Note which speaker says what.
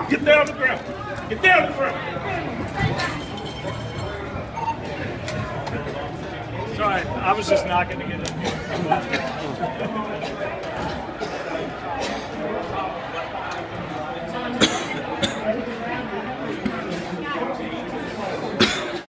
Speaker 1: Get down on the ground. Get down on the ground.
Speaker 2: Sorry, I was just not going to get in here.